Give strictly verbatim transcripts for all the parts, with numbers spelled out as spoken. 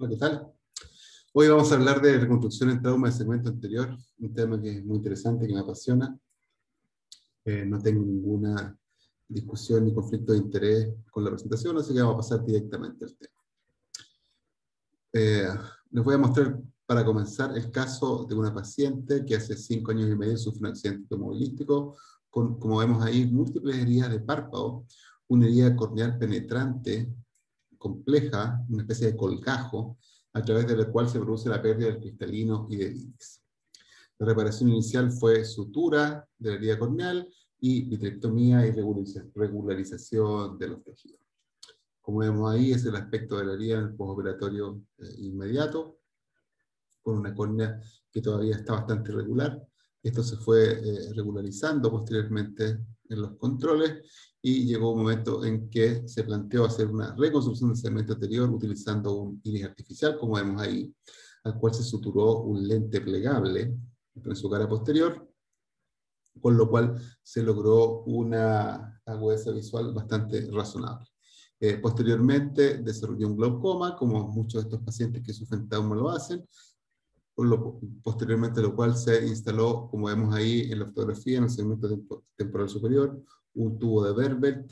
Hola, ¿qué tal? Hoy vamos a hablar de reconstrucción en trauma del segmento anterior, un tema que es muy interesante, que me apasiona. Eh, no tengo ninguna discusión ni conflicto de interés con la presentación, así que vamos a pasar directamente al tema. Eh, les voy a mostrar, para comenzar, el caso de una paciente que hace cinco años y medio sufre un accidente automovilístico, con, como vemos ahí, múltiples heridas de párpado, una herida corneal penetrante, compleja, una especie de colgajo, a través de la cual se produce la pérdida del cristalino y del iris. La reparación inicial fue sutura de la herida corneal y vitrectomía y regularización de los tejidos. Como vemos ahí, es el aspecto de la herida en el postoperatorio eh, inmediato, con una córnea que todavía está bastante irregular. Esto se fue eh, regularizando posteriormente en los controles y llegó un momento en que se planteó hacer una reconstrucción del segmento anterior utilizando un iris artificial, como vemos ahí, al cual se suturó un lente plegable en su cara posterior, con lo cual se logró una agudeza visual bastante razonable. Eh, posteriormente desarrolló un glaucoma, como muchos de estos pacientes que sufren trauma lo hacen, por lo, posteriormente lo cual se instaló, como vemos ahí en la fotografía, en el segmento temporal superior, un tubo de Vervet,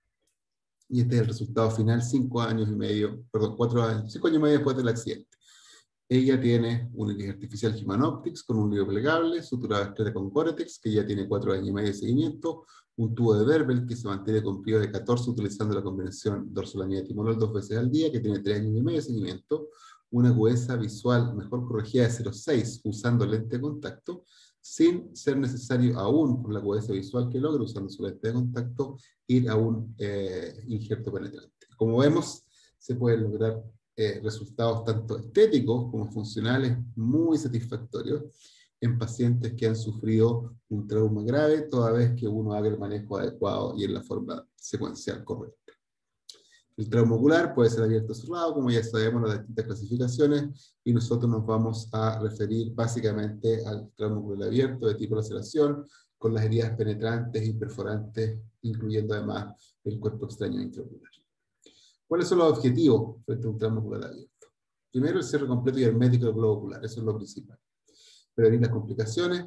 y este es el resultado final, cinco años y medio, perdón, cuatro años, cinco años y medio después del accidente. Ella tiene un iris artificial Human Optics con un lío plegable, suturada esclera con Coretex, que ya tiene cuatro años y medio de seguimiento, un tubo de Verbel que se mantiene con Prio de catorce utilizando la combinación dorsolamida y timolol dos veces al día, que tiene tres años y medio de seguimiento, una agudeza visual mejor corregida de cero punto seis usando lente de contacto, sin ser necesario aún, por la agudeza visual que logra usando su lente de contacto, ir a un eh, injerto penetrante. Como vemos, se pueden lograr Eh, resultados tanto estéticos como funcionales muy satisfactorios en pacientes que han sufrido un trauma grave, toda vez que uno haga el manejo adecuado y en la forma secuencial correcta. El trauma ocular puede ser abierto o cerrado, como ya sabemos las distintas clasificaciones, y nosotros nos vamos a referir básicamente al trauma ocular abierto de tipo laceración, con las heridas penetrantes y perforantes, incluyendo además el cuerpo extraño intraocular. ¿Cuáles son los objetivos frente a un trauma ocular abierto? Primero, el cierre completo y hermético del globo ocular, eso es lo principal. Prevenir las complicaciones,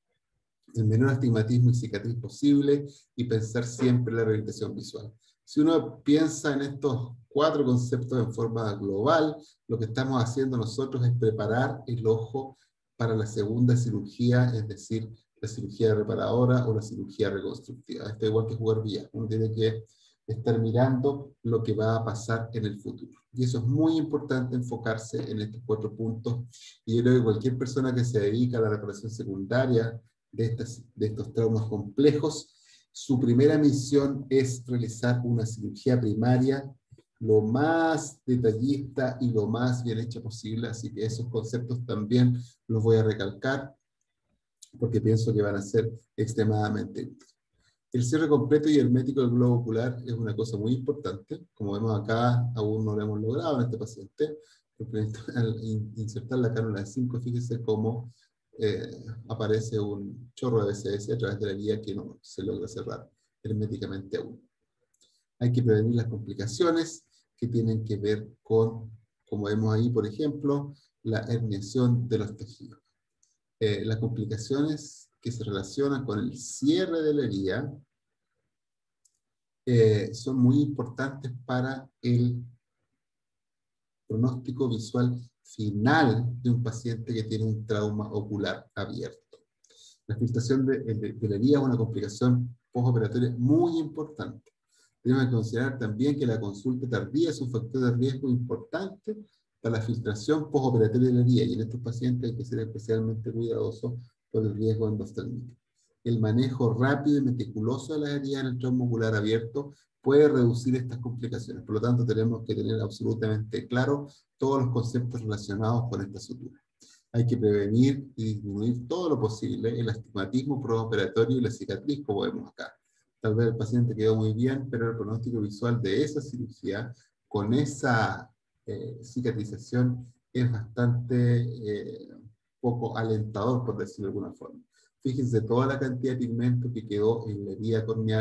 el menor astigmatismo y cicatriz posible, y pensar siempre en la rehabilitación visual. Si uno piensa en estos cuatro conceptos en forma global, lo que estamos haciendo nosotros es preparar el ojo para la segunda cirugía, es decir, la cirugía reparadora o la cirugía reconstructiva. Esto es igual que jugar billar. Uno tiene que estar mirando lo que va a pasar en el futuro. Y eso es muy importante, enfocarse en estos cuatro puntos. Y yo creo que cualquier persona que se dedica a la reparación secundaria de, estas, de estos traumas complejos, su primera misión es realizar una cirugía primaria lo más detallista y lo más bien hecha posible. Así que esos conceptos también los voy a recalcar, porque pienso que van a ser extremadamente útiles. El cierre completo y hermético del globo ocular es una cosa muy importante. Como vemos acá, aún no lo hemos logrado en este paciente, porque al insertar la cánula de cinco, fíjense cómo eh, aparece un chorro de B C S a través de la guía que no se logra cerrar herméticamente aún. Hay que prevenir las complicaciones que tienen que ver con, como vemos ahí, por ejemplo, la herniación de los tejidos. Eh, las complicaciones que se relacionan con el cierre de la herida eh, son muy importantes para el pronóstico visual final de un paciente que tiene un trauma ocular abierto. La filtración de, de, de la herida es una complicación postoperatoria muy importante. Tenemos que considerar también que la consulta tardía es un factor de riesgo importante para la filtración postoperatoria de la herida, y en estos pacientes hay que ser especialmente cuidadosos por el riesgo endoftalmico. El manejo rápido y meticuloso de las heridas en el trauma ocular abierto puede reducir estas complicaciones. Por lo tanto, tenemos que tener absolutamente claro todos los conceptos relacionados con esta sutura. Hay que prevenir y disminuir todo lo posible el astigmatismo postoperatorio y la cicatriz, como vemos acá. Tal vez el paciente quedó muy bien, pero el pronóstico visual de esa cirugía, con esa eh, cicatrización, es bastante eh, poco alentador, por decirlo de alguna forma. Fíjense toda la cantidad de pigmento que quedó en la herida corneal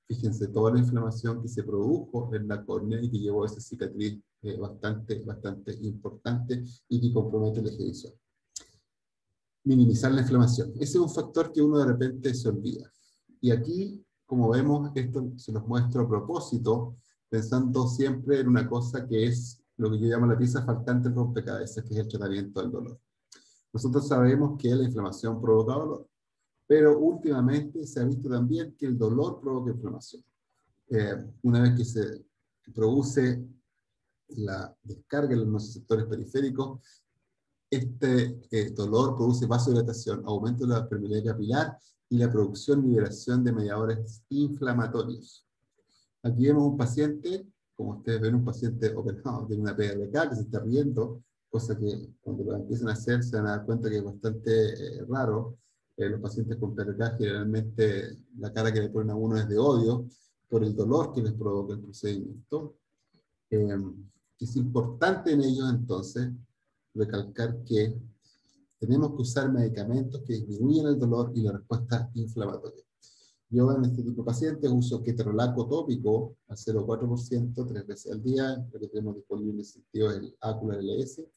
Fíjense toda la inflamación que se produjo en la córnea y que llevó a esa cicatriz eh, bastante, bastante importante y que compromete el eje visual. Minimizar la inflamación. Ese es un factor que uno de repente se olvida. Y aquí, como vemos, esto se los muestro a propósito, pensando siempre en una cosa que es lo que yo llamo la pieza faltante del rompecabezas, que es el tratamiento del dolor. Nosotros sabemos que la inflamación provoca dolor, pero últimamente se ha visto también que el dolor provoca inflamación. Eh, una vez que se produce la descarga en los receptores periféricos, este eh, dolor produce vasodilatación, aumento de la permeabilidad capilar y la producción y liberación de mediadores inflamatorios. Aquí vemos un paciente, como ustedes ven, un paciente operado, tiene una P R K que se está riendo, cosa que cuando lo empiezan a hacer se van a dar cuenta que es bastante eh, raro. Eh, los pacientes con P R K generalmente la cara que le ponen a uno es de odio por el dolor que les provoca el procedimiento. Eh, es importante en ellos entonces recalcar que tenemos que usar medicamentos que disminuyen el dolor y la respuesta inflamatoria. Yo en este tipo de pacientes uso ketorolaco tópico al cero coma cuatro por ciento tres veces al día, lo que tenemos disponible en el sentido es el Acular L S,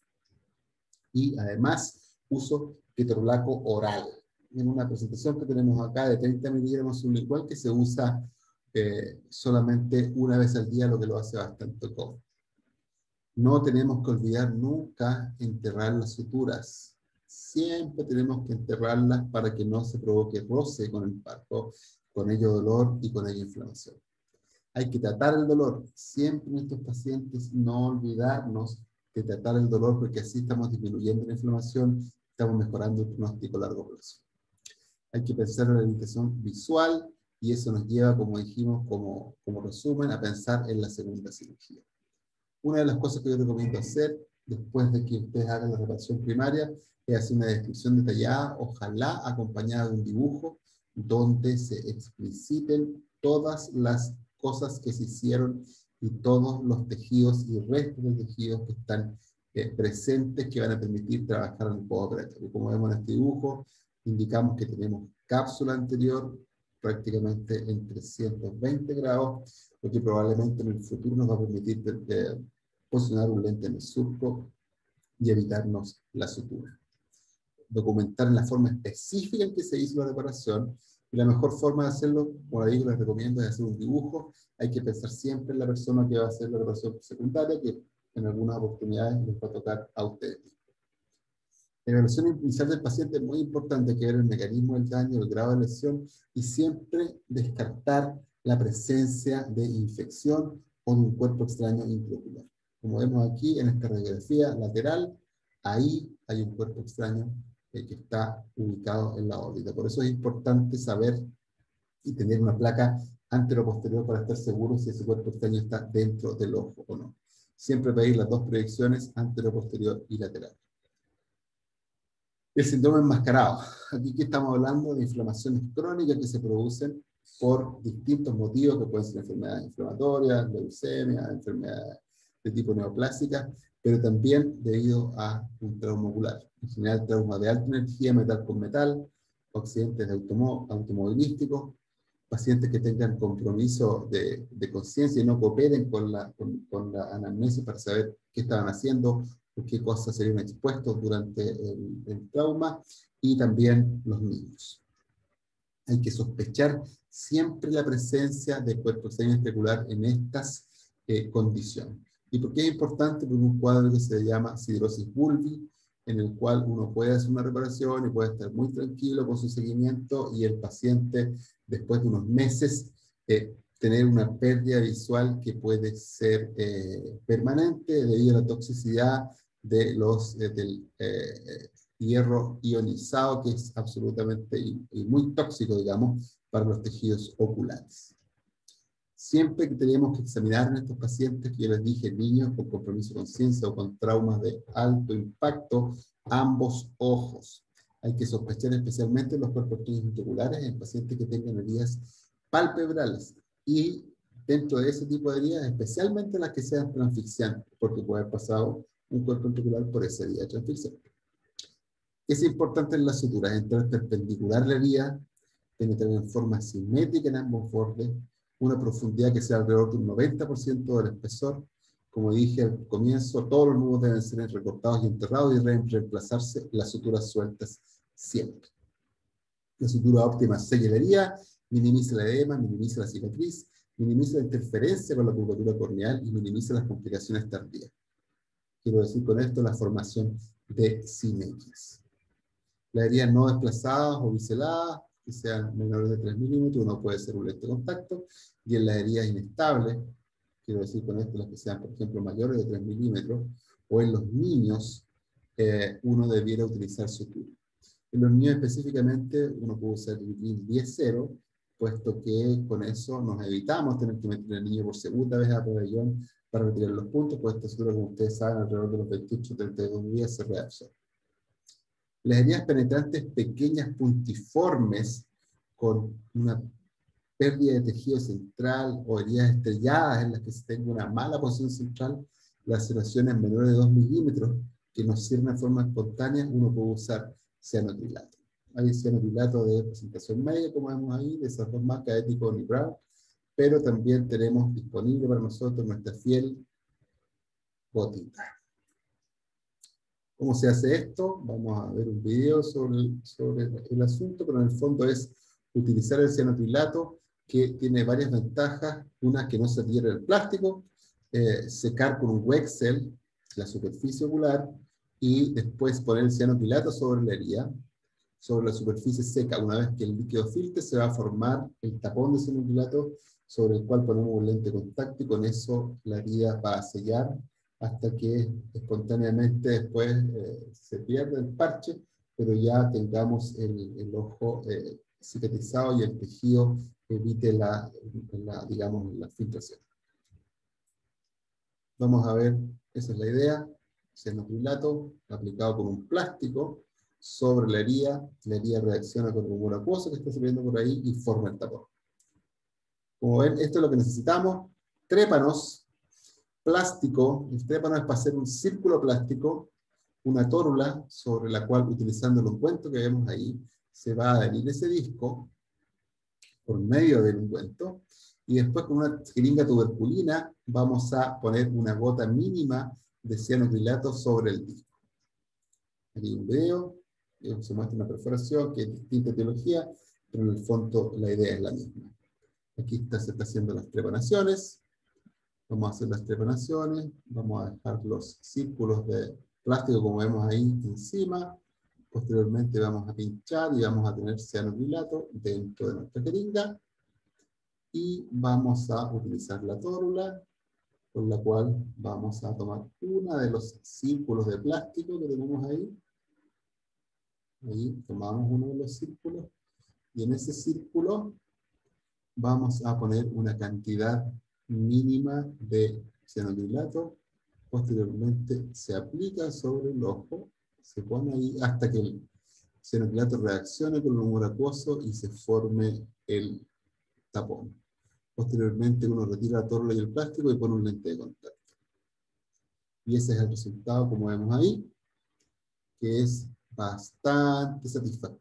y además uso ketorolaco oral. En una presentación que tenemos acá de treinta miligramos sublingual que se usa eh, solamente una vez al día, lo que lo hace bastante cómodo. No tenemos que olvidar nunca enterrar las suturas. Siempre tenemos que enterrarlas para que no se provoque roce con el parto, con ello dolor y con ello inflamación. Hay que tratar el dolor. Siempre en estos pacientes no olvidarnos de tratar el dolor porque así estamos disminuyendo la inflamación, estamos mejorando el pronóstico a largo plazo. Hay que pensar en la limitación visual y eso nos lleva, como dijimos, como, como resumen, a pensar en la segunda cirugía. Una de las cosas que yo recomiendo hacer después de que ustedes hagan la reparación primaria es hacer una descripción detallada, ojalá acompañada de un dibujo, donde se expliciten todas las cosas que se hicieron y todos los tejidos y restos de tejidos que están eh, presentes que van a permitir trabajar en el postoperatorio. Como vemos en este dibujo, indicamos que tenemos cápsula anterior prácticamente en trescientos veinte grados, lo que probablemente en el futuro nos va a permitir eh, posicionar un lente en el surco y evitarnos la sutura. Documentar en la forma específica en que se hizo la reparación, y la mejor forma de hacerlo, por ahí les recomiendo, es hacer un dibujo. Hay que pensar siempre en la persona que va a hacer la reparación secundaria, que en algunas oportunidades les va a tocar a ustedes. La evaluación inicial del paciente es muy importante, que ver el mecanismo del daño, el grado de lesión, y siempre descartar la presencia de infección o de un cuerpo extraño intraocular. Como vemos aquí en esta radiografía lateral, ahí hay un cuerpo extraño eh, que está ubicado en la órbita. Por eso es importante saber y tener una placa antero-posterior para estar seguro si ese cuerpo extraño está dentro del ojo o no. Siempre pedir las dos proyecciones, antero-posterior y lateral. El síndrome enmascarado. Aquí que estamos hablando de inflamaciones crónicas que se producen por distintos motivos, que pueden ser enfermedades inflamatorias, leucemia, enfermedades de tipo neoplásicas, pero también debido a un trauma ocular. En general, trauma de alta energía, metal con metal, accidentes de automovilísticos, pacientes que tengan compromiso de, de conciencia y no cooperen con la, con, con la anamnesis para saber qué estaban haciendo, por qué cosas serían expuestos durante el, el trauma, y también los niños. Hay que sospechar siempre la presencia de cuerpo extraño especular en estas eh, condiciones. ¿Y por qué es importante? Porque un cuadro que se llama sidrosis bulbi, en el cual uno puede hacer una reparación y puede estar muy tranquilo con su seguimiento, y el paciente, después de unos meses, eh, tener una pérdida visual que puede ser eh, permanente debido a la toxicidad de los, eh, del eh, hierro ionizado, que es absolutamente y, y muy tóxico, digamos, para los tejidos oculares. Siempre que tenemos que examinar a estos pacientes, que yo les dije, niños con compromiso de conciencia o con traumas de alto impacto, ambos ojos. Hay que sospechar especialmente los cuerpos oculares en pacientes que tengan heridas palpebrales, y dentro de ese tipo de heridas, especialmente las que sean transfixiantes, porque puede haber pasado un cuerpo ocular por esa herida transfixiante. Es importante en las suturas entrar perpendicular a la herida, penetrar en forma simétrica en ambos bordes, una profundidad que sea alrededor de un noventa por ciento del espesor. Como dije al comienzo, todos los nudos deben ser recortados y enterrados y deben reemplazarse las suturas sueltas siempre. La sutura óptima sella la herida, minimiza el edema, minimiza la cicatriz, minimiza la interferencia con la curvatura corneal y minimiza las complicaciones tardías. Quiero decir con esto la formación de simetrías. Las heridas no desplazadas o biseladas, que sean menores de tres milímetros, uno puede hacer un lente de contacto, y en las heridas inestables, quiero decir con esto las que sean, por ejemplo, mayores de tres milímetros, o en los niños, eh, uno debiera utilizar sutura. En los niños específicamente, uno puede usar el diez cero, puesto que con eso nos evitamos tener que meter al niño por segunda vez a pabellón para retirar los puntos, pues esta sutura, como ustedes saben, alrededor de los veintiocho a treinta y dos días se reabsorbe. Las heridas penetrantes pequeñas puntiformes con una pérdida de tejido central o heridas estrelladas en las que se tenga una mala posición central, laceraciones menores de dos milímetros que nos cierran de forma espontánea, uno puede usar cianotrilato. Hay cianotrilato de presentación media, como vemos ahí, de esas dos marcas, Ético y Brown, pero también tenemos disponible para nosotros nuestra fiel gotita. ¿Cómo se hace esto? Vamos a ver un video sobre, sobre el asunto, pero en el fondo es utilizar el cianotrilato, que tiene varias ventajas. Una, que no se adhiere al plástico, eh, secar con un Wexel la superficie ocular, y después poner el cianotrilato sobre la herida, sobre la superficie seca. Una vez que el líquido filtre, se va a formar el tapón de cianotrilato, sobre el cual ponemos un lente de contacto, y con eso la herida va a sellar hasta que espontáneamente después eh, se pierde el parche, pero ya tengamos el, el ojo eh, cicatrizado y el tejido evite la, la, digamos, la filtración. Vamos a ver, esa es la idea, cianotrilato aplicado con un plástico sobre la herida, la herida reacciona con el humor acuoso que está saliendo por ahí y forma el tapón. Como ven, esto es lo que necesitamos: trépanos, plástico. El trépano es para hacer un círculo plástico, una tórula sobre la cual, utilizando el ungüento que vemos ahí, se va a adherir ese disco por medio del ungüento, y después con una jeringa tuberculina vamos a poner una gota mínima de cianotrilato sobre el disco. Aquí hay un video, se muestra una perforación que es distinta etiología, pero en el fondo la idea es la misma. Aquí está, se está haciendo las trepanaciones. Vamos a hacer las trepanaciones, vamos a dejar los círculos de plástico como vemos ahí encima. Posteriormente vamos a pinchar y vamos a tener cianotrilato dentro de nuestra jeringa. Y vamos a utilizar la tórula, con la cual vamos a tomar uno de los círculos de plástico que tenemos ahí. Ahí tomamos uno de los círculos, y en ese círculo vamos a poner una cantidad mínima de cianotrilato. Posteriormente se aplica sobre el ojo, se pone ahí hasta que el cianotrilato reaccione con el humor acuoso y se forme el tapón. Posteriormente uno retira la tórula y el plástico y pone un lente de contacto. Y ese es el resultado, como vemos ahí, que es bastante satisfactorio.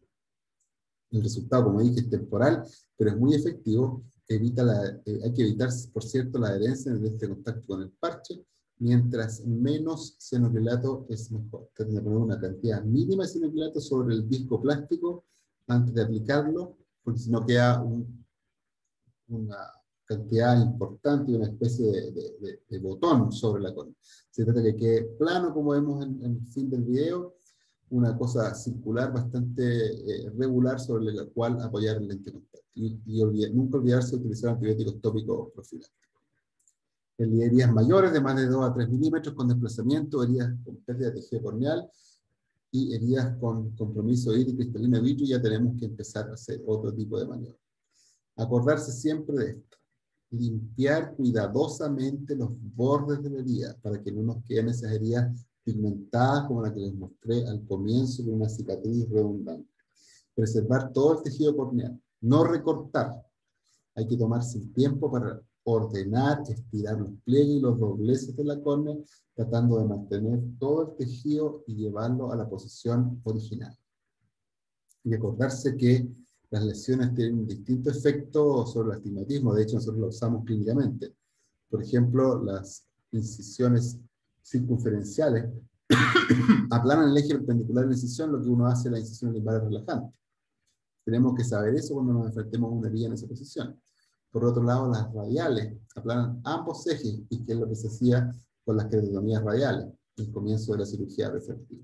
El resultado, como dije, es temporal, pero es muy efectivo. Evita la, eh, hay que evitar, por cierto, la adherencia en este contacto con el parche. Mientras menos cianotrilato es mejor. Tratan de poner una cantidad mínima de cianotrilato sobre el disco plástico antes de aplicarlo, porque si no queda un, una cantidad importante, una especie de, de, de, de botón sobre la córnea. Se trata de que quede plano, como vemos en, en el fin del video, una cosa circular bastante eh, regular sobre la cual apoyar el lente de contacto. Y, y olvidar, nunca olvidarse de utilizar antibióticos tópicos profilácticos. En heridas mayores de más de dos a tres milímetros con desplazamiento, heridas con pérdida de tejido corneal y heridas con compromiso hídrico cristalino vitrio, ya tenemos que empezar a hacer otro tipo de maniobra. Acordarse siempre de esto: limpiar cuidadosamente los bordes de la herida para que no nos queden esas heridas pigmentadas como la que les mostré al comienzo, de una cicatriz redundante. Preservar todo el tejido corneal, no recortar. Hay que tomarse el tiempo para ordenar, estirar los pliegues y los dobleces de la córnea, tratando de mantener todo el tejido y llevarlo a la posición original. Y recordarse que Las lesiones tienen un distinto efecto sobre el astigmatismo, de hecho nosotros lo usamos clínicamente. Por ejemplo, las incisiones circunferenciales aplanan el eje perpendicular de la incisión, lo que uno hace en la incisión limbar relajante. Tenemos que saber eso cuando nos enfrentemos a una herida en esa posición. Por otro lado, las radiales aplanan ambos ejes, y que es lo que se hacía con las queratomías radiales, el comienzo de la cirugía refractiva.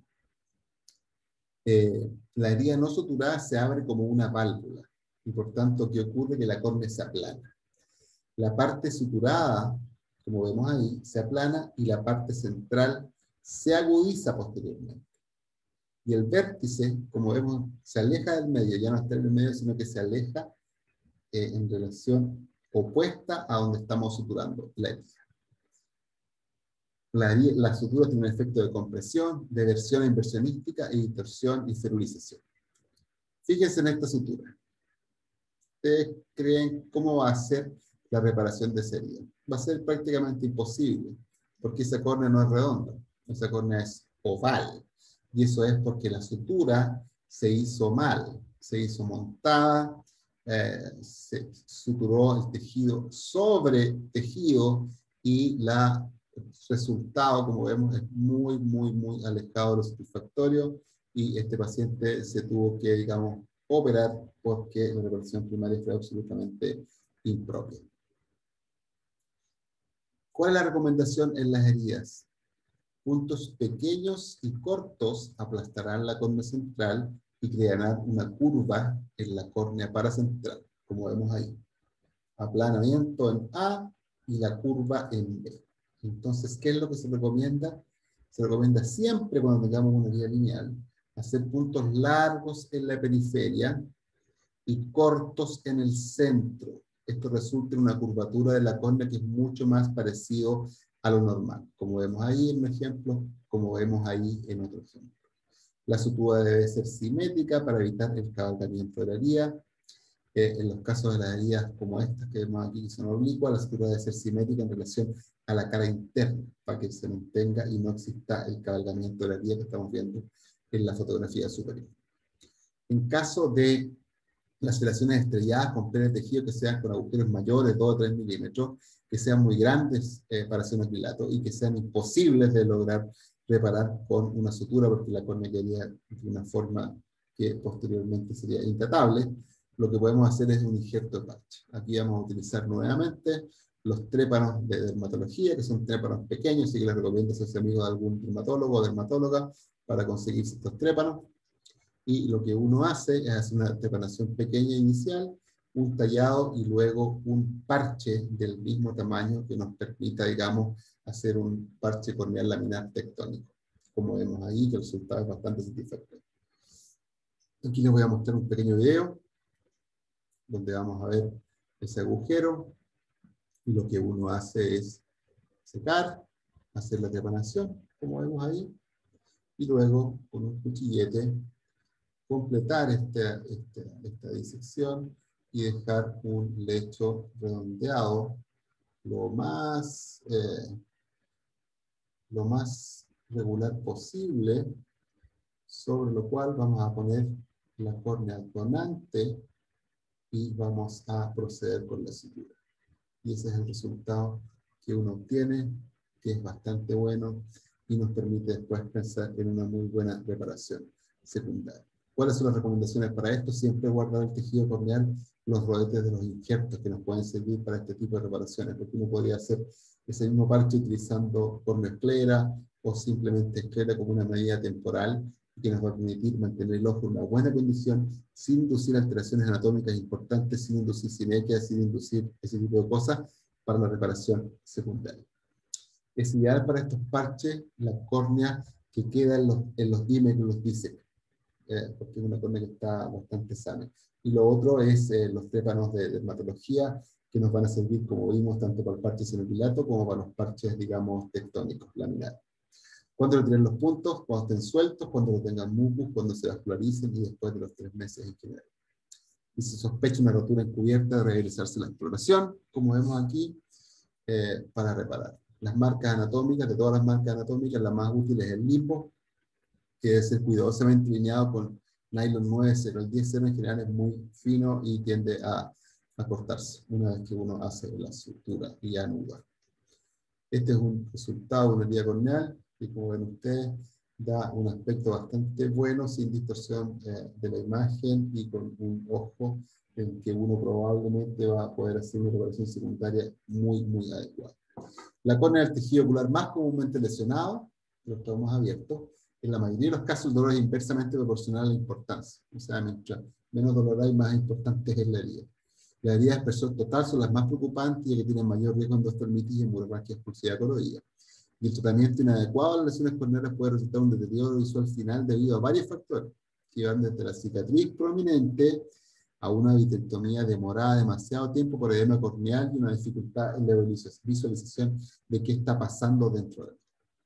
Eh, la herida no suturada se abre como una válvula, y por tanto, ¿qué ocurre? Que la córnea se aplana. La parte suturada, como vemos ahí, se aplana y la parte central se agudiza posteriormente. Y el vértice, como vemos, se aleja del medio, ya no está en el medio, sino que se aleja eh, en relación opuesta a donde estamos suturando la herida. La, la sutura tiene un efecto de compresión, de versión inversionística y distorsión y cerulización. Fíjense en esta sutura. ¿Ustedes creen cómo va a ser la reparación de esa herida? Va a ser prácticamente imposible, porque esa córnea no es redonda, esa córnea es oval. Y eso es porque la sutura se hizo mal, se hizo montada, eh, se suturó el tejido sobre tejido, y la el resultado, como vemos, es muy, muy, muy alejado de lo satisfactorio, y este paciente se tuvo que, digamos, operar porque la reparación primaria fue absolutamente impropia. ¿Cuál es la recomendación en las heridas? Puntos pequeños y cortos aplastarán la córnea central y crearán una curva en la córnea paracentral, como vemos ahí. Aplanamiento en A y la curva en B. Entonces, ¿qué es lo que se recomienda? Se recomienda siempre, cuando tengamos una herida lineal, hacer puntos largos en la periferia y cortos en el centro. Esto resulta en una curvatura de la córnea que es mucho más parecido a lo normal, como vemos ahí en un ejemplo, como vemos ahí en otro ejemplo. La sutura debe ser simétrica para evitar el cabalgamiento de la herida. Eh, en los casos de las heridas como estas que vemos aquí, que son oblicuas, la sutura debe ser simétrica en relación a la cara interna, para que se mantenga y no exista el cabalgamiento de la herida que estamos viendo en la fotografía superior. En caso de las laceraciones estrelladas con plenes de tejido que sean con agujeros mayores, dos o tres milímetros, que sean muy grandes eh, para hacer un acrilato, y que sean imposibles de lograr reparar con una sutura, porque la córnea quedaría de una forma que posteriormente sería intratable, lo que podemos hacer es un injerto de parche. Aquí vamos a utilizar nuevamente los trépanos de dermatología, que son trépanos pequeños, así que les recomiendo ser amigo de algún dermatólogo o dermatóloga para conseguir estos trépanos. Y lo que uno hace es hacer una trepanación pequeña inicial, un tallado y luego un parche del mismo tamaño que nos permita, digamos, hacer un parche corneal laminar tectónico. Como vemos ahí, que el resultado es bastante satisfactorio. Aquí les voy a mostrar un pequeño video donde vamos a ver ese agujero, y lo que uno hace es secar, hacer la trepanación, como vemos ahí, y luego con un cuchillete completar esta, esta, esta disección y dejar un lecho redondeado lo más, eh, lo más regular posible, sobre lo cual vamos a poner la córnea donante y vamos a proceder con la sutura. Y ese es el resultado que uno obtiene, que es bastante bueno y nos permite después pensar en una muy buena reparación secundaria. ¿Cuáles son las recomendaciones para esto? Siempre guardar el tejido corneal, los rodetes de los injertos que nos pueden servir para este tipo de reparaciones, porque uno podría hacer ese mismo parche utilizando corneosclera o simplemente esclera como una medida temporal, que nos va a permitir mantener el ojo en una buena condición, sin inducir alteraciones anatómicas importantes, sin inducir simetría, sin inducir ese tipo de cosas para la reparación secundaria. Es ideal para estos parches la córnea que queda en los, en los dímeros, los díceps, eh, porque es una córnea que está bastante sana. Y lo otro es eh, los trépanos de dermatología, que nos van a servir, como vimos, tanto para el parche semipilato como para los parches, digamos, tectónicos, laminares. ¿Cuándo retirar los puntos? Cuando estén sueltos, cuando no tengan mucus, cuando se vascularicen y después de los tres meses en general. Y si sospecha una rotura encubierta, realizarse la exploración, como vemos aquí, eh, para reparar. Las marcas anatómicas, de todas las marcas anatómicas, la más útil es el lipo, que debe ser cuidadosamente lineado con nylon nueve cero. El diez cero en general es muy fino y tiende a, a cortarse una vez que uno hace la sutura y anuda. Este es un resultado de una herida corneal y, como ven ustedes, da un aspecto bastante bueno, sin distorsión eh, de la imagen y con un ojo en que uno probablemente va a poder hacer una reparación secundaria muy, muy adecuada. La córnea es el tejido ocular más comúnmente lesionado, los traumas abiertos. En la mayoría de los casos, el dolor es inversamente proporcional a la importancia. O sea, mientras menos dolor hay, más importante es la herida. Las heridas de expresión total son las más preocupantes y que tienen mayor riesgo de endospermitis y hemorragia expulsiva coroidea. Y el tratamiento inadecuado de las lesiones corneales puede resultar en un deterioro visual final debido a varios factores, que van desde la cicatriz prominente a una vitrectomía demorada demasiado tiempo por edema corneal y una dificultad en la visualización de qué está pasando dentro de él.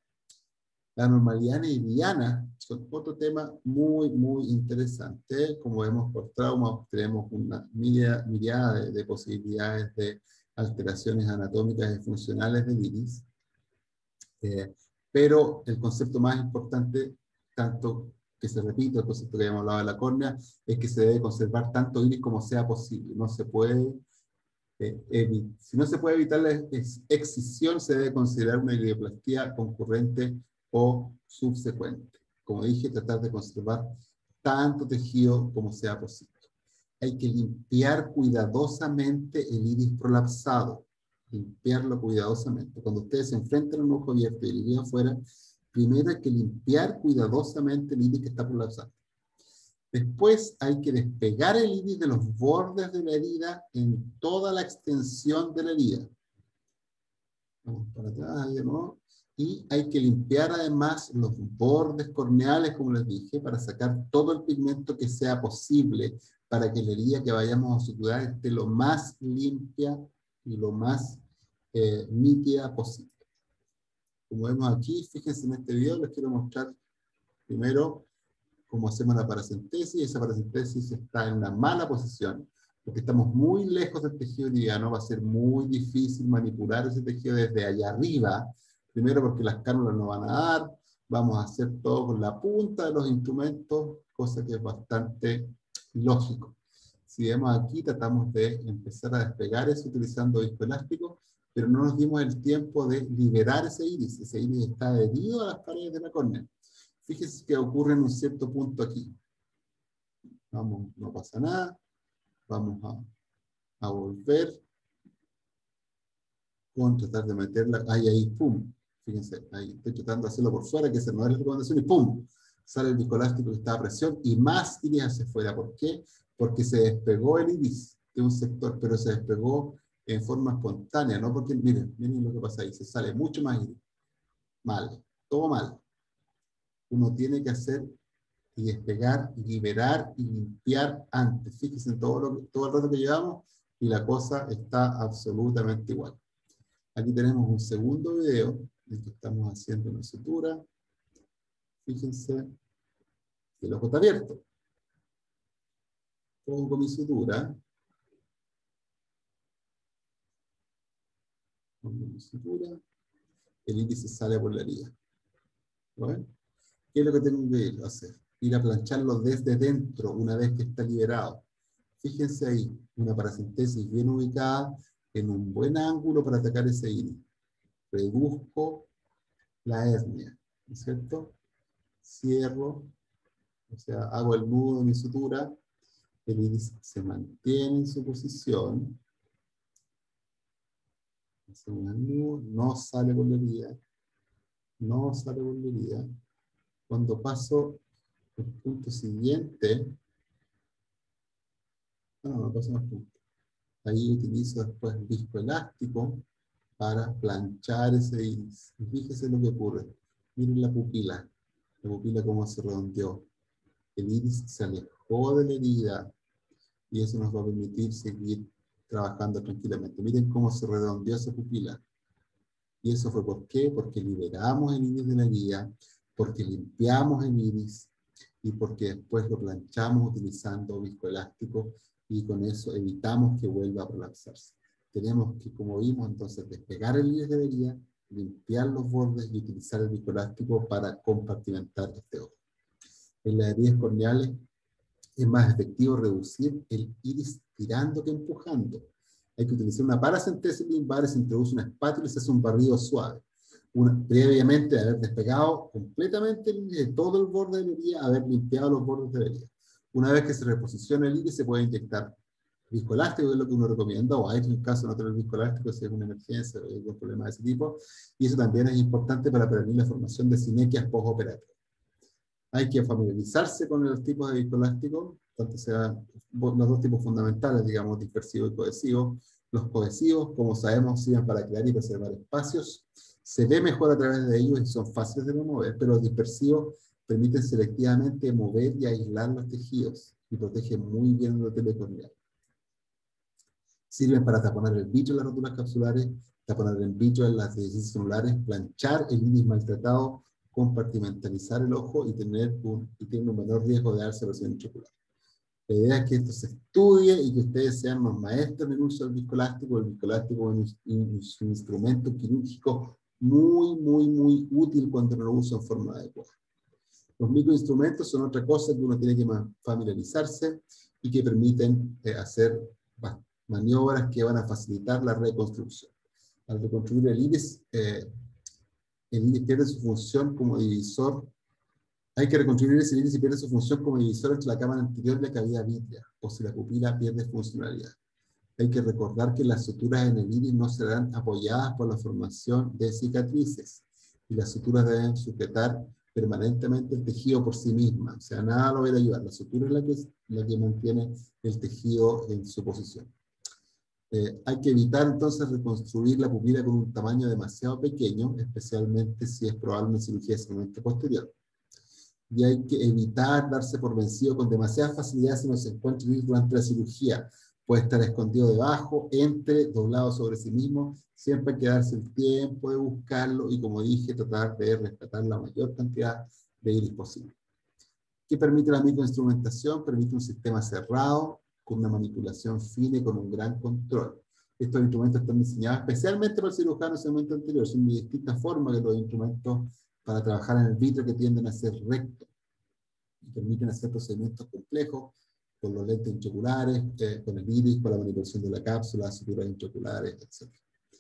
La normalidad neridiana son otro tema muy, muy interesante. Como vemos por trauma, tenemos una mirada de, de posibilidades de alteraciones anatómicas y funcionales del iris. Eh, pero el concepto más importante, tanto que se repite, el concepto que habíamos hablado de la córnea, es que se debe conservar tanto iris como sea posible. No se puede, eh, si no se puede evitar la excisión, se debe considerar una iridoplastía concurrente o subsecuente. Como dije, tratar de conservar tanto tejido como sea posible. Hay que limpiar cuidadosamente el iris prolapsado. Limpiarlo cuidadosamente. Cuando ustedes se enfrentan a un ojo abierto y el iris afuera, primero hay que limpiar cuidadosamente el iris que está prolapsado. Después hay que despegar el iris de los bordes de la herida en toda la extensión de la herida. Vamos para atrás, de nuevo. Y hay que limpiar además los bordes corneales, como les dije, para sacar todo el pigmento que sea posible, para que la herida que vayamos a suturar esté lo más limpia y lo más eh, nítida posible. Como vemos aquí, fíjense en este video, les quiero mostrar primero cómo hacemos la paracentesis. Esa paracentesis está en una mala posición, porque estamos muy lejos del tejido iridiano, va a ser muy difícil manipular ese tejido desde allá arriba, primero porque las cánulas no van a dar, vamos a hacer todo con la punta de los instrumentos, cosa que es bastante lógico. Si vemos aquí, tratamos de empezar a despegar eso utilizando viscoelástico, pero no nos dimos el tiempo de liberar ese iris. Ese iris está adherido a las paredes de la córnea. Fíjense que ocurre en un cierto punto aquí. Vamos, no pasa nada. Vamos a, a volver con tratar de meterla. Ahí, ahí, pum. Fíjense, ahí estoy tratando de hacerlo por fuera, que esa no es la recomendación, y pum. Sale el viscoelástico que está a presión y más iris hacia afuera. ¿Por qué? Porque se despegó el iris de un sector, pero se despegó en forma espontánea, ¿no? Porque miren, miren lo que pasa ahí. Se sale mucho más iris. Mal. Todo mal. Uno tiene que hacer y despegar, y liberar y limpiar antes. Fíjense en todo, lo, todo el rato que llevamos y la cosa está absolutamente igual. Aquí tenemos un segundo video en que estamos haciendo una sutura. Fíjense que el ojo está abierto. Pongo mi sutura. Pongo mi sutura. El índice sale por la herida. ¿Ven? ¿Qué es lo que tengo que ir a hacer? Ir a plancharlo desde dentro una vez que está liberado. Fíjense ahí, una paracentesis bien ubicada en un buen ángulo para atacar ese iris. Reduzco la hernia, ¿no es cierto? Cierro, o sea, hago el nudo de mi sutura, el iris se mantiene en su posición, hacemos el nudo, no sale por la herida, no sale por la herida. Cuando paso al punto siguiente, no, no paso más punto. Ahí utilizo después viscoelástico para planchar ese iris. Y fíjese lo que ocurre. Miren la pupila. La pupila cómo se redondeó. El iris se alejó de la herida y eso nos va a permitir seguir trabajando tranquilamente. Miren cómo se redondeó esa pupila. Y eso fue ¿por qué? Porque liberamos el iris de la herida, porque limpiamos el iris y porque después lo planchamos utilizando viscoelástico y con eso evitamos que vuelva a prolapsarse. Tenemos que, como vimos, entonces despegar el iris de la herida, limpiar los bordes y utilizar el viscoelástico para compartimentar este ojo. En las heridas corneales Es más efectivo reducir el iris tirando que empujando. Hay que utilizar una paracentesis limbar, se introduce una espátula y se hace un barrido suave. Una, previamente de haber despegado completamente el, todo el borde de la herida, haber limpiado los bordes de la herida. Una vez que se reposiciona el iris, se puede inyectar viscoelástico, que es lo que uno recomienda, o hay en caso de no tener viscoelástico, si es una emergencia o algún problema de ese tipo. Y eso también es importante para prevenir la formación de sinequias postoperatorias. Hay que familiarizarse con los tipos de viscoelástico, tanto sean los dos tipos fundamentales, digamos, dispersivo y cohesivo. Los cohesivos, como sabemos, sirven para crear y preservar espacios. Se ve mejor a través de ellos y son fáciles de mover, pero los dispersivos permiten selectivamente mover y aislar los tejidos y protegen muy bien el endotelio corneal. Sirven para taponar el bicho en las roturas capsulares, taponar el bicho en las deficiencias celulares, planchar el iris maltratado, compartimentalizar el ojo y tener un, y tener un menor riesgo de darse erosión intraocular. La idea es que esto se estudie y que ustedes sean los maestros en el uso del viscoelástico. El viscoelástico es un, un, un instrumento quirúrgico muy, muy, muy útil cuando lo usa en forma adecuada. Los microinstrumentos son otra cosa que uno tiene que familiarizarse y que permiten eh, hacer maniobras que van a facilitar la reconstrucción. Al reconstruir el iris, eh, el iris pierde su función como divisor. Hay que reconstruir ese iris y pierde su función como divisor entre la cámara anterior y la cavidad vítrea, o si la pupila pierde funcionalidad. Hay que recordar que las suturas en el iris no serán apoyadas por la formación de cicatrices, y las suturas deben sujetar permanentemente el tejido por sí misma. O sea, nada lo va a ayudar. La sutura es la que, la que mantiene el tejido en su posición. Eh, hay que evitar entonces reconstruir la pupila con un tamaño demasiado pequeño, especialmente si es probable una cirugía de segmento posterior. Y hay que evitar darse por vencido con demasiada facilidad si no se encuentra durante la cirugía. Puede estar escondido debajo, entre, doblado sobre sí mismo. Siempre hay que darse el tiempo de buscarlo y, como dije, tratar de rescatar la mayor cantidad de iris posible. ¿Qué permite la microinstrumentación? Permite un sistema cerrado, con una manipulación fina y con un gran control. Estos instrumentos están diseñados especialmente para el cirujano en segmento anterior. Son de distintas formas que los instrumentos para trabajar en el vitro que tienden a ser rectos y permiten hacer procedimientos complejos con los lentes intraoculares, eh, con el iris, con la manipulación de la cápsula, suturas intraoculares, etcétera.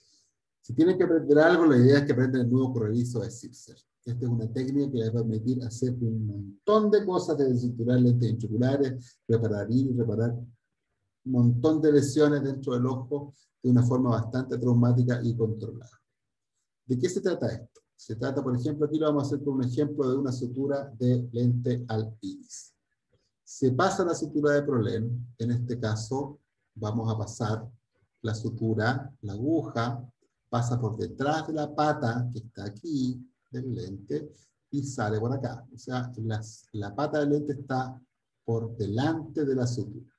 Si tienen que aprender algo, la idea es que aprendan el nudo corredizo de Zipser. Esta es una técnica que les va a permitir hacer un montón de cosas, desde suturar lentes intraoculares, reparar iris, reparar un montón de lesiones dentro del ojo de una forma bastante traumática y controlada. ¿De qué se trata esto? Se trata, por ejemplo, aquí lo vamos a hacer con un ejemplo de una sutura de lente al iris. Se pasa la sutura de Prolene, en este caso vamos a pasar la sutura, la aguja, pasa por detrás de la pata que está aquí del lente y sale por acá. O sea, las, la pata del lente está por delante de la sutura.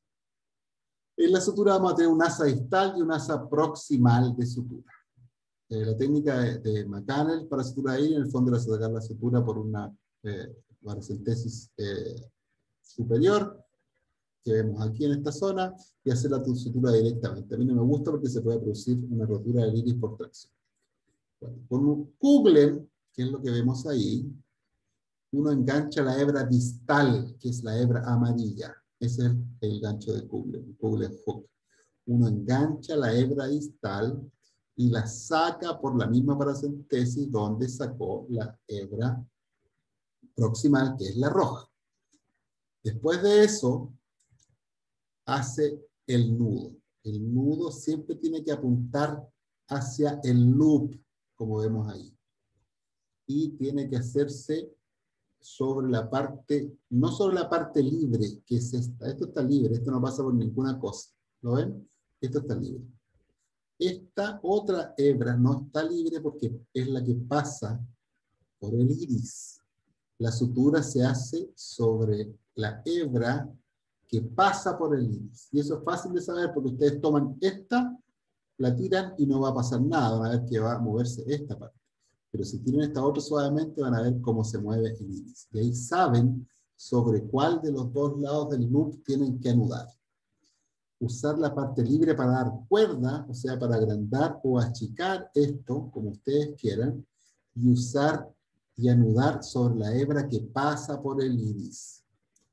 En la sutura vamos a tener un asa distal y un asa proximal de sutura. Eh, la técnica de, de McCannell para sutura ahí, en el fondo era sacar la sutura por una eh, paracentesis eh, superior, que vemos aquí en esta zona, y hacer la sutura directamente. A mí no me gusta porque se puede producir una rotura del iris por tracción. Bueno, con un Kuglen, que es lo que vemos ahí, uno engancha la hebra distal, que es la hebra amarilla. Ese es el gancho de Kuglen, Kuglen hook. Uno engancha la hebra distal y la saca por la misma paracentesis donde sacó la hebra proximal, que es la roja. Después de eso, hace el nudo. El nudo siempre tiene que apuntar hacia el loop, como vemos ahí. Y tiene que hacerse sobre la parte, no sobre la parte libre, que es esta. Esto está libre, esto no pasa por ninguna cosa. ¿Lo ven? Esto está libre. Esta otra hebra no está libre porque es la que pasa por el iris. La sutura se hace sobre la hebra que pasa por el iris. Y eso es fácil de saber porque ustedes toman esta, la tiran y no va a pasar nada. Van a ver que va a moverse esta parte. Pero si tiran esta otra suavemente van a ver cómo se mueve el iris. Y ahí saben sobre cuál de los dos lados del loop tienen que anudar. Usar la parte libre para dar cuerda, o sea, para agrandar o achicar esto, como ustedes quieran, y usar y anudar sobre la hebra que pasa por el iris.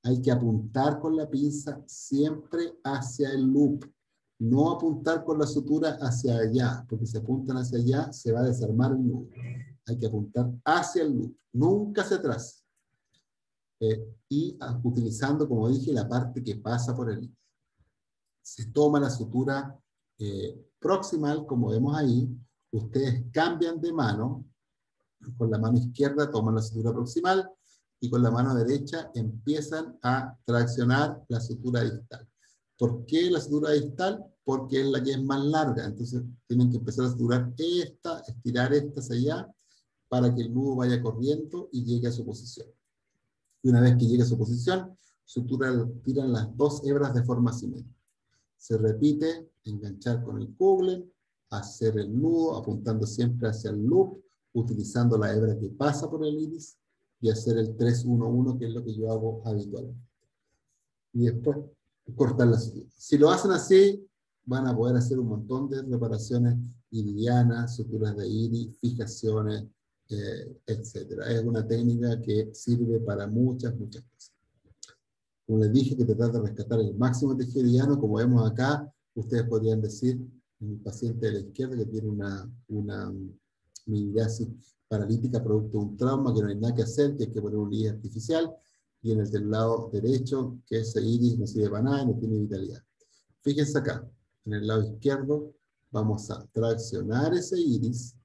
Hay que apuntar con la pinza siempre hacia el loop. No apuntar con la sutura hacia allá, porque si apuntan hacia allá, se va a desarmar el nudo. Hay que apuntar hacia el loop, nunca hacia atrás. Eh, y uh, utilizando, como dije, la parte que pasa por el iris. Se toma la sutura eh, proximal, como vemos ahí. Ustedes cambian de mano. Con la mano izquierda toman la sutura proximal y con la mano derecha empiezan a traccionar la sutura distal. ¿Por qué la sutura distal? Porque es la que es más larga. Entonces tienen que empezar a suturar esta, estirar esta hacia allá, para que el nudo vaya corriendo y llegue a su posición. Y una vez que llegue a su posición, suturan, tiran las dos hebras de forma simétrica. Se repite, enganchar con el Kugler, hacer el nudo apuntando siempre hacia el loop, utilizando la hebra que pasa por el iris, y hacer el tres uno uno, que es lo que yo hago habitualmente. Y después cortar la sutura. Si lo hacen así, van a poder hacer un montón de reparaciones iridianas, suturas de iris, fijaciones, eh, etcétera. Es una técnica que sirve para muchas, muchas cosas. Como les dije, que tratar de rescatar el máximo tejido iridiano, como vemos acá, ustedes podrían decir, en el paciente de la izquierda que tiene una, una minidasis paralítica producto de un trauma, que no hay nada que hacer, que hay que poner un iris artificial, y en el del lado derecho, que ese iris no sirve para nada y no tiene vitalidad. Fíjense acá, en el lado izquierdo, vamos a traccionar ese iris,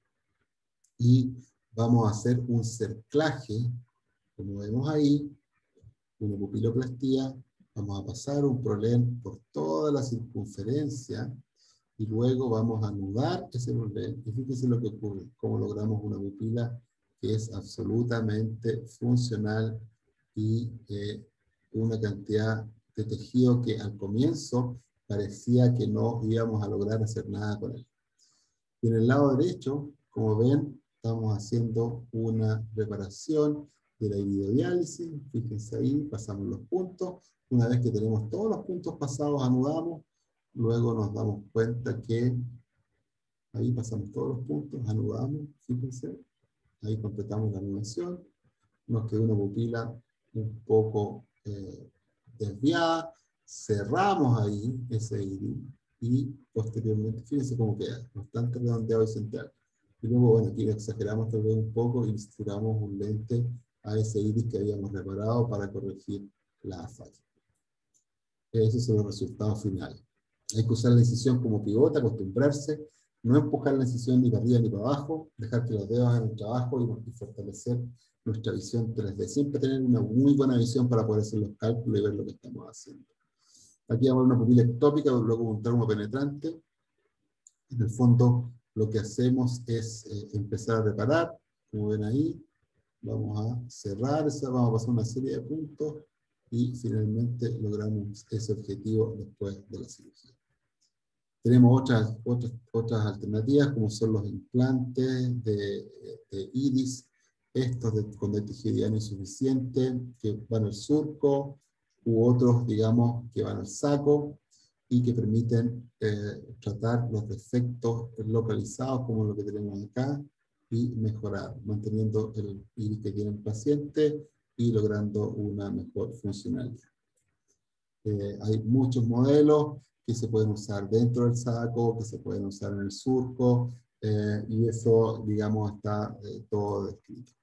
y vamos a hacer un cerclaje, como vemos ahí, una pupiloplastía. Vamos a pasar un prolén por toda la circunferencia, y luego vamos a anudar ese prolén. Y fíjense lo que ocurre, cómo logramos una pupila que es absolutamente funcional y eh, una cantidad de tejido que al comienzo parecía que no íbamos a lograr hacer nada con él. Y en el lado derecho, como ven, estamos haciendo una reparación de la iridodiálisis. Fíjense ahí, pasamos los puntos. Una vez que tenemos todos los puntos pasados, anudamos. Luego nos damos cuenta que ahí pasamos todos los puntos, anudamos, fíjense. Ahí completamos la anudación. Nos quedó una pupila un poco eh, desviada. Cerramos ahí ese iris. Y posteriormente, fíjense cómo queda, bastante redondeado y central. Y luego, bueno, aquí lo exageramos tal vez un poco y tiramos un lente a ese iris que habíamos reparado para corregir la falla. Esos son los resultados finales. Hay que usar la incisión como pivote, acostumbrarse, no empujar la incisión ni para arriba ni para abajo, dejar que los dedos hagan el trabajo y fortalecer nuestra visión tres D. Siempre tener una muy buena visión para poder hacer los cálculos y ver lo que estamos haciendo. Aquí vamos a ver una pupila ectópica, luego un trauma penetrante. En el fondo, lo que hacemos es eh, empezar a reparar, como ven ahí. Vamos a cerrar esa, vamos a pasar una serie de puntos y finalmente logramos ese objetivo después de la cirugía. Tenemos otras, otras, otras alternativas, como son los implantes de, de iris, estos de, con el tejido iridiano insuficiente, que van al surco, u otros, digamos, que van al saco, y que permiten eh, tratar los defectos localizados, como lo que tenemos acá, y mejorar, manteniendo el iris que tiene el paciente y logrando una mejor funcionalidad. Eh, hay muchos modelos que se pueden usar dentro del saco, que se pueden usar en el surco, eh, y eso, digamos, está eh, todo descrito.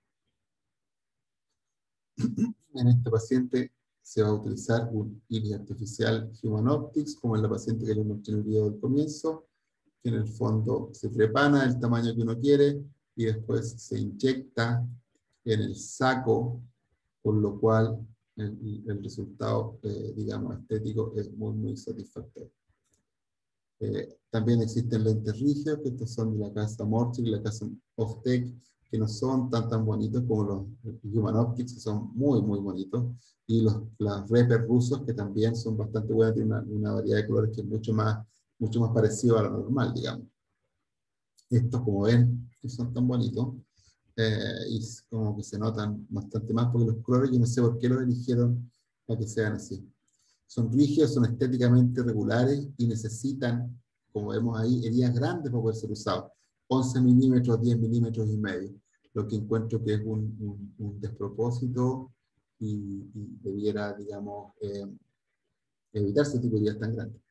En este paciente se va a utilizar un iris artificial Human Optics, como en la paciente que les mostré en el video del comienzo, que en el fondo se prepana el tamaño que uno quiere y después se inyecta en el saco, por lo cual el, el resultado, eh, digamos, estético es muy, muy satisfactorio. Eh, también existen lentes rígidos, que estos son de la casa Morchik y la casa Oftec, que no son tan tan bonitos como los Human Optics, que son muy muy bonitos, y los las Reper rusos, que también son bastante buenos, tienen una, una variedad de colores que es mucho más, mucho más parecido a lo normal, digamos. Estos, como ven, que son tan bonitos, eh, y como que se notan bastante más, porque los colores yo no sé por qué los eligieron para que sean así. Son rígidos, son estéticamente regulares y necesitan, como vemos ahí, heridas grandes para poder ser usados. once milímetros, diez milímetros y medio. Lo que encuentro que es un, un, un despropósito y, y debiera, digamos, eh, evitarse este tipo de heridas tan grandes.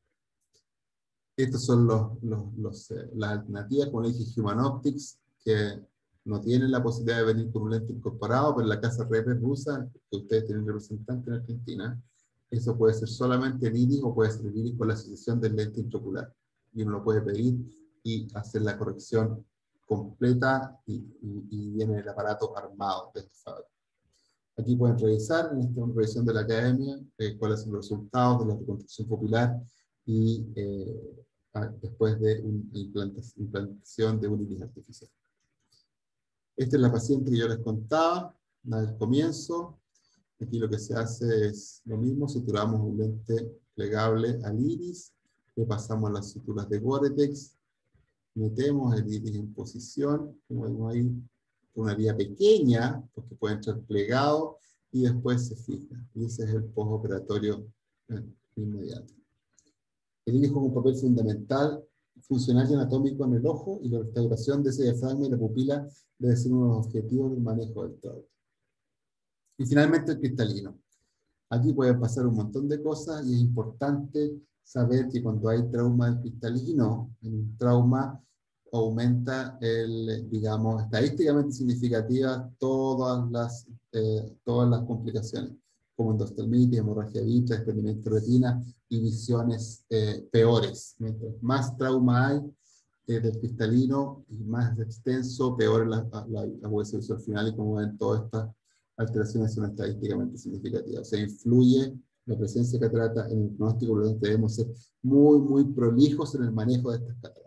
Estos son los, los, los, eh, las alternativas, como le dije, Human Optics, que no tienen la posibilidad de venir con un lente incorporado, pero la casa Repes rusa, que ustedes tienen representante en Argentina, eso puede ser solamente el iris o puede ser el iris con la asociación del lente intraocular. Y uno lo puede pedir y hacer la corrección completa y, y, y viene el aparato armado de esta fábrica. Aquí pueden revisar, en esta revisión de la academia, eh, cuáles son los resultados de la reconstrucción pupilar y eh, después de una implantación de un iris artificial. Esta es la paciente que yo les contaba al comienzo. Aquí lo que se hace es lo mismo, suturamos un lente plegable al iris, le pasamos las suturas de Gore-Tex, metemos el iris en posición, como vemos ahí, una herida pequeña, porque puede entrar plegado, y después se fija. Y ese es el postoperatorio eh, inmediato. El iris juega un papel fundamental, funcional y anatómico en el ojo, y la restauración de ese diafragma y la pupila debe ser uno de los objetivos del manejo del trauma. Y finalmente el cristalino. Aquí pueden pasar un montón de cosas y es importante saber que cuando hay trauma del cristalino, en un trauma aumenta, el, digamos, estadísticamente significativa todas las, eh, todas las complicaciones, como endostelmitis, hemorragia vítrea, desprendimiento de retina y visiones eh, peores. Mientras más trauma hay eh, del cristalino y más extenso, peor es la, la, la hueso visual final, y como ven, todas estas alteraciones son estadísticamente significativas. O sea, influye la presencia de catarata en el pronóstico, por lo tanto debemos ser muy, muy prolijos en el manejo de estas cataratas.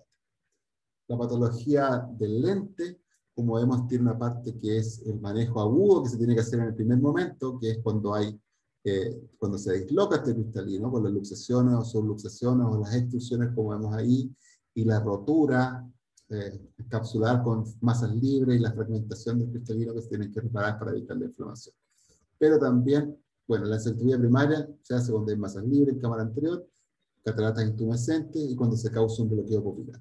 La patología del lente, como vemos, tiene una parte que es el manejo agudo que se tiene que hacer en el primer momento, que es cuando hay, eh, cuando se disloca este cristalino, con las luxaciones o subluxaciones o las extrusiones, como vemos ahí, y la rotura eh, capsular con masas libres y la fragmentación del cristalino que se tienen que reparar para evitar la inflamación. Pero también, bueno, la encefalopatía primaria se hace cuando hay masas libres en cámara anterior, cataratas intumescentes y cuando se causa un bloqueo pupilar.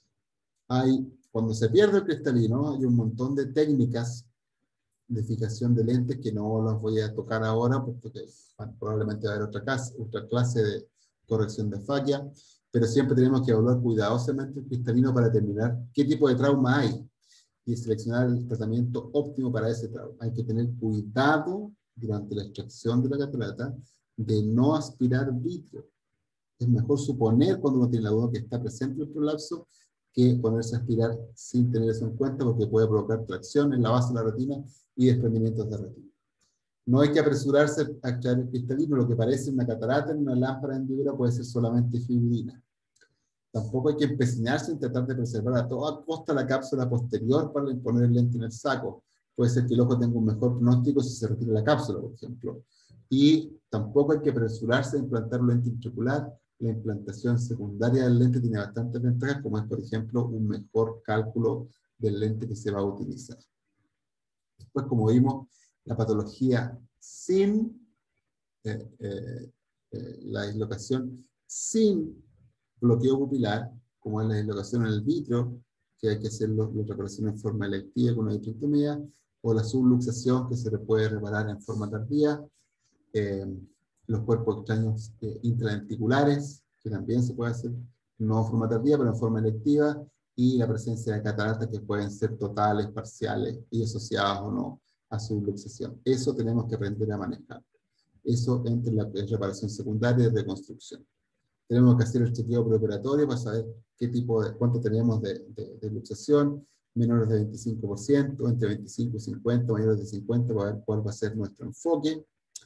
Hay, cuando se pierde el cristalino, hay un montón de técnicas de fijación de lentes que no las voy a tocar ahora porque bueno, probablemente va a haber otra clase, otra clase de corrección de falla, pero siempre tenemos que evaluar cuidadosamente el cristalino para determinar qué tipo de trauma hay y seleccionar el tratamiento óptimo para ese trauma. Hay que tener cuidado durante la extracción de la catarata de no aspirar vitrio. Es mejor suponer cuando uno tiene la duda que está presente el prolapso que ponerse a aspirar sin tener eso en cuenta, porque puede provocar tracción en la base de la retina y desprendimientos de retina. No hay que apresurarse a extraer el cristalino. Lo que parece una catarata en una lámpara hendidura puede ser solamente fibrina. Tampoco hay que empecinarse en tratar de preservar a toda costa la cápsula posterior para poner el lente en el saco. Puede ser que el ojo tenga un mejor pronóstico si se retira la cápsula, por ejemplo. Y tampoco hay que apresurarse a implantar un lente intraocular. La implantación secundaria del lente tiene bastantes ventajas, como es, por ejemplo, un mejor cálculo del lente que se va a utilizar. Después, como vimos, la patología sin eh, eh, eh, la dislocación sin bloqueo pupilar, como es la dislocación en el vitrio, que hay que hacer la reparación en forma electiva con una vitrectomía, o la subluxación, que se le puede reparar en forma tardía, eh, los cuerpos extraños eh, intradenticulares, que también se puede hacer no en forma tardía, pero en forma electiva, y la presencia de cataratas que pueden ser totales, parciales y asociadas o no a subluxación. Eso tenemos que aprender a manejar. Eso entre la reparación secundaria y reconstrucción. Tenemos que hacer el chequeo preoperatorio para saber qué tipo de, cuánto tenemos de, de, de luxación, menores de veinticinco por ciento, entre veinticinco y cincuenta, mayores de cincuenta, para ver cuál va a ser nuestro enfoque.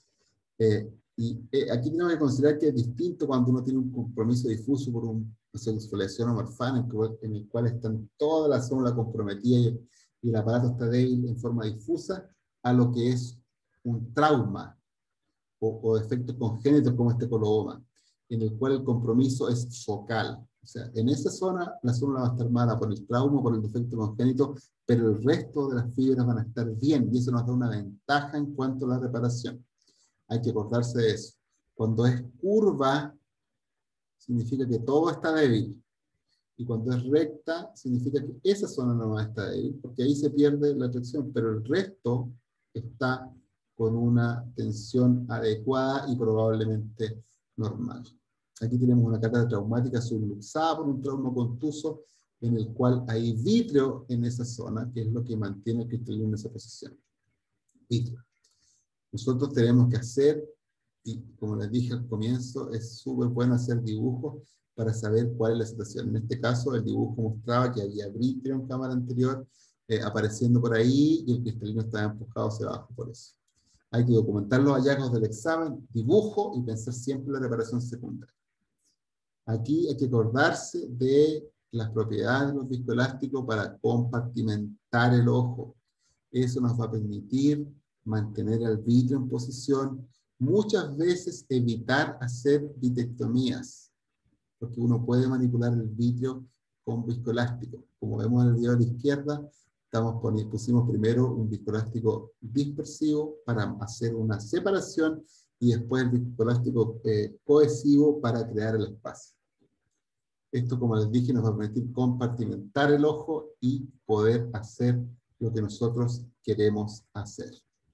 Eh, y eh, aquí tenemos que considerar que es distinto cuando uno tiene un compromiso difuso por un, no sé, exfoliación o morfana, en el cual están todas las células comprometidas y, y el aparato está débil en forma difusa, a lo que es un trauma o, o defectos congénitos como este coloboma, en el cual el compromiso es focal. O sea, en esa zona la zona va a estar mala por el trauma, por el defecto congénito, pero el resto de las fibras van a estar bien, y eso nos da una ventaja en cuanto a la reparación. Hay que acordarse de eso. Cuando es curva, significa que todo está débil. Y cuando es recta, significa que esa zona no está débil, porque ahí se pierde la tracción, pero el resto está con una tensión adecuada y probablemente normal. Aquí tenemos una catarata traumática subluxada por un trauma contuso en el cual hay vítreo en esa zona, que es lo que mantiene el cristalino en esa posición. Vítreo. Nosotros tenemos que hacer, y como les dije al comienzo, es súper bueno hacer dibujos para saber cuál es la situación. En este caso, el dibujo mostraba que había vítreo en cámara anterior eh, apareciendo por ahí y el cristalino estaba empujado hacia abajo por eso. Hay que documentar los hallazgos del examen, dibujo y pensar siempre en la reparación secundaria. Aquí hay que acordarse de las propiedades de los viscoelásticos para compartimentar el ojo. Eso nos va a permitir mantener el vítreo en posición, muchas veces evitar hacer vitrectomías, porque uno puede manipular el vítreo con viscoelástico. Como vemos en el video a la izquierda, estamos poniendo, pusimos primero un viscoelástico dispersivo para hacer una separación y después el viscoelástico eh, cohesivo para crear el espacio. Esto, como les dije, nos va a permitir compartimentar el ojo y poder hacer lo que nosotros queremos hacer.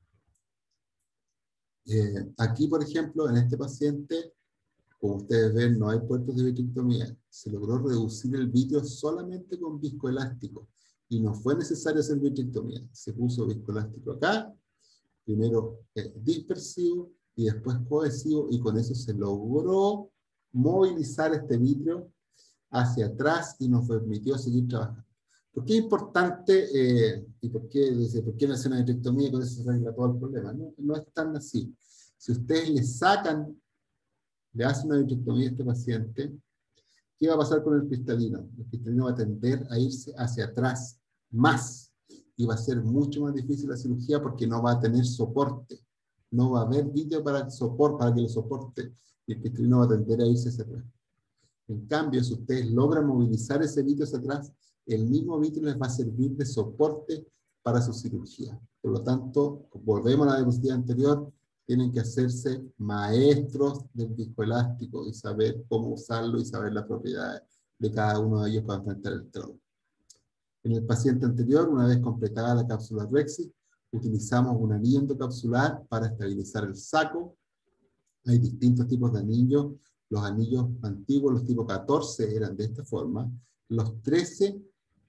Eh, aquí, por ejemplo, en este paciente, como ustedes ven, no hay puertos de vitrectomía. Se logró reducir el vítreo solamente con viscoelástico y no fue necesario hacer vitrectomía. Se puso viscoelástico acá, primero eh, dispersivo y después cohesivo, y con eso se logró movilizar este vítreo hacia atrás y nos permitió seguir trabajando. ¿Por qué es importante eh, y por qué, dice, por qué no hacer una vitrectomía y con eso se arregla todo el problema? No, no es tan así. Si ustedes le sacan, le hacen una vitrectomía a este paciente, ¿qué va a pasar con el cristalino? El cristalino va a tender a irse hacia atrás más y va a ser mucho más difícil la cirugía porque no va a tener soporte. No va a haber vítreo para, sopor, para que lo soporte y el cristalino va a tender a irse hacia atrás. En cambio, si ustedes logran movilizar ese vítreo hacia atrás, el mismo vítreo les va a servir de soporte para su cirugía. Por lo tanto, volvemos a la diapositiva anterior, tienen que hacerse maestros del viscoelástico y saber cómo usarlo y saber las propiedades de cada uno de ellos para enfrentar el trauma. En el paciente anterior, una vez completada la cápsula Rexis, utilizamos un anillo endocapsular para estabilizar el saco. Hay distintos tipos de anillos. Los anillos antiguos, los tipo catorce, eran de esta forma. Los trece,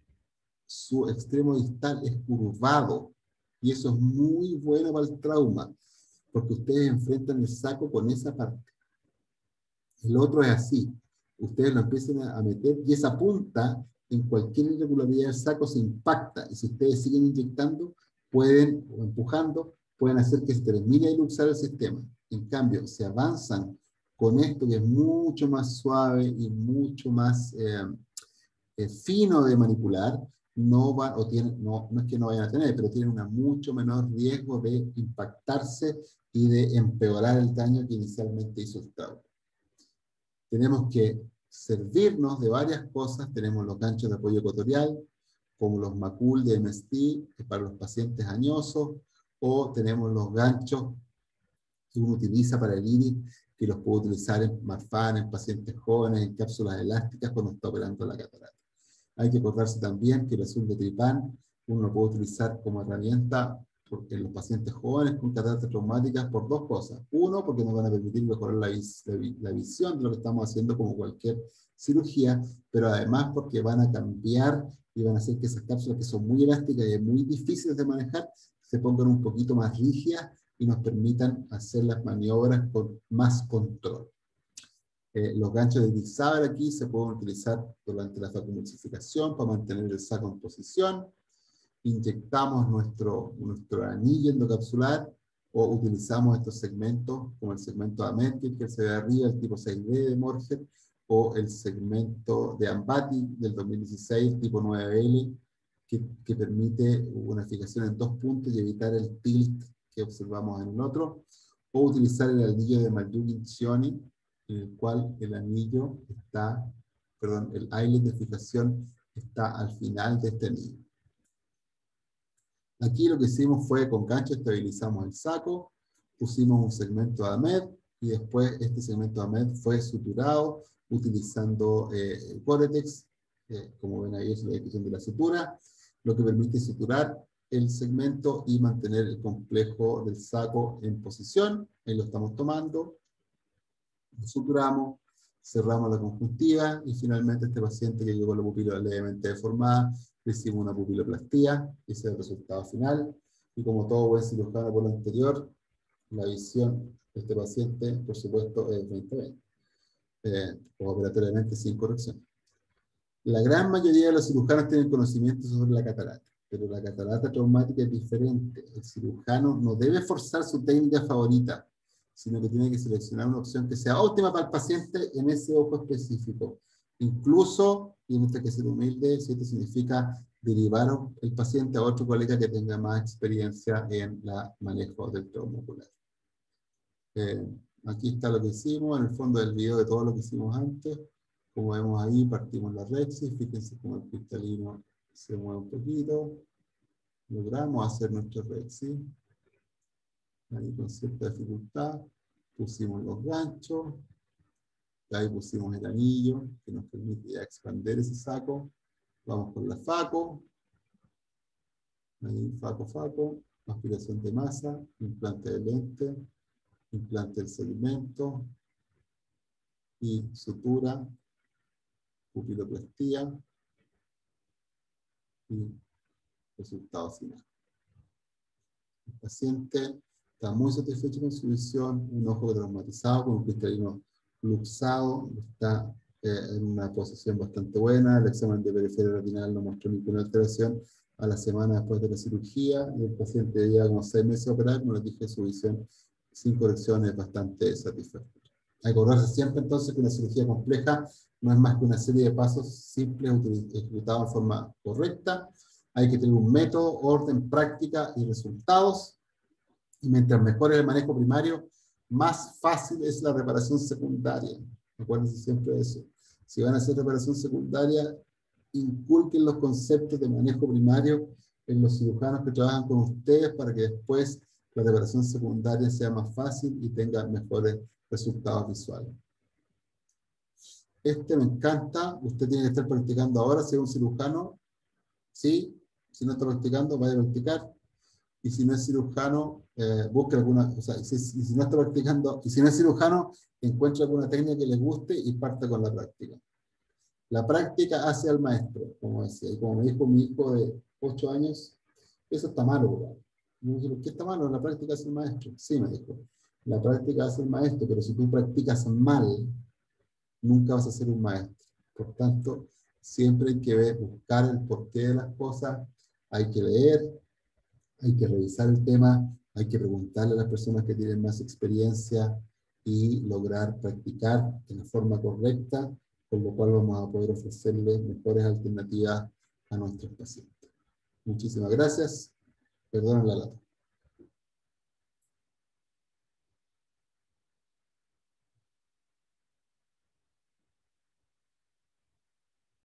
su extremo distal es curvado. Y eso es muy bueno para el trauma, porque ustedes enfrentan el saco con esa parte. El otro es así. Ustedes lo empiezan a meter y esa punta, en cualquier irregularidad del saco, se impacta. Y si ustedes siguen inyectando, pueden, o empujando, pueden hacer que se termine de luxar el sistema. En cambio, si avanzan con esto, que es mucho más suave y mucho más eh, eh, fino de manipular, no, va, o tienen, no, no es que no vayan a tener, pero tienen un mucho menor riesgo de impactarse y de empeorar el daño que inicialmente hizo el trauma. Tenemos que servirnos de varias cosas. Tenemos los ganchos de apoyo ecuatorial, como los Macul de M S T, que para los pacientes añosos, o tenemos los ganchos que uno utiliza para el iris, que los puede utilizar en Marfan, en pacientes jóvenes, en cápsulas elásticas cuando está operando la catarata. Hay que acordarse también que el azul de tripán uno lo puede utilizar como herramienta en los pacientes jóvenes con cataratas traumáticas por dos cosas. Uno, porque nos van a permitir mejorar la, vis la, la visión de lo que estamos haciendo como cualquier cirugía, pero además porque van a cambiar y van a hacer que esas cápsulas que son muy elásticas y muy difíciles de manejar se pongan un poquito más rígidas y nos permitan hacer las maniobras con más control. Eh, los ganchos de Dick Saber aquí se pueden utilizar durante la vacuumulsificación para mantener el saco en posición. Inyectamos nuestro, nuestro anillo endocapsular o utilizamos estos segmentos como el segmento de Amethyst, que se ve arriba, el tipo seis B de Morget, o el segmento de Ambati del dos mil dieciséis, tipo nueve L, que, que permite una fijación en dos puntos y evitar el tilt que observamos en el otro, o utilizar el anillo de Maljugin-Cioni, en el cual el anillo está, perdón, el eyelet de fijación está al final de este anillo. Aquí lo que hicimos fue con gancho estabilizamos el saco, pusimos un segmento de AMED y después este segmento de AMED fue suturado utilizando eh, el Gore-Tex, eh, como ven ahí es la descripción de la sutura, lo que permite suturar el segmento y mantener el complejo del saco en posición. Ahí lo estamos tomando. Lo suturamos, cerramos la conjuntiva y finalmente este paciente que llegó con la pupila levemente deformada, le hicimos una pupiloplastía, ese es el resultado final. Y como todo buen cirujano por lo anterior, la visión de este paciente, por supuesto, es veinte veinte, eh, operatoriamente sin corrección. La gran mayoría de los cirujanos tienen conocimiento sobre la catarata, pero la catarata traumática es diferente. El cirujano no debe forzar su técnica favorita, sino que tiene que seleccionar una opción que sea óptima para el paciente en ese ojo específico. Incluso, y esto hay que ser humilde, si esto significa derivar el paciente a otro colega que tenga más experiencia en el manejo del trauma ocular. Eh, aquí está lo que hicimos, en el fondo del video de todo lo que hicimos antes. Como vemos ahí, partimos la rexis, fíjense cómo el cristalino se mueve un poquito. Logramos hacer nuestra rexis. Ahí con cierta dificultad. Pusimos los ganchos. Ahí pusimos el anillo, que nos permite ya expandir ese saco. Vamos con la faco. Ahí, faco, faco. Aspiración de masa, implante de lente, implante del segmento y sutura, pupiloplastía y resultado final. El paciente está muy satisfecho con su visión, un ojo traumatizado con un cristalino luxado, está eh, en una posición bastante buena, el examen de periferia retinal no mostró ninguna alteración a la semana después de la cirugía, y el paciente lleva como seis meses a operar, como les dije, su visión sin corrección es bastante satisfactoria. Hay que acordarse siempre entonces que una cirugía compleja no es más que una serie de pasos simples ejecutados en forma correcta. Hay que tener un método, orden, práctica y resultados. Y mientras mejor es el manejo primario, más fácil es la reparación secundaria. Acuérdense siempre de eso. Si van a hacer reparación secundaria, inculquen los conceptos de manejo primario en los cirujanos que trabajan con ustedes para que después la reparación secundaria sea más fácil y tenga mejores resultados visuales. Este me encanta. Usted tiene que estar practicando ahora, si es un cirujano. Sí, si no está practicando, vaya a practicar. Y si no es cirujano, eh, busque alguna, o sea, si, si no está practicando, y si no es cirujano, encuentre alguna técnica que le guste y parte con la práctica. La práctica hace al maestro, como decía, y como me dijo mi hijo de ocho años, eso está malo, bro. Y me dije, ¿por qué está malo? La práctica hace el maestro. Sí, me dijo, la práctica hace el maestro, pero si tú practicas mal, nunca vas a ser un maestro. Por tanto, siempre hay que ver, buscar el porqué de las cosas, hay que leer, hay que revisar el tema, hay que preguntarle a las personas que tienen más experiencia y lograr practicar de la forma correcta, con lo cual vamos a poder ofrecerles mejores alternativas a nuestros pacientes. Muchísimas gracias. Perdonen la lata.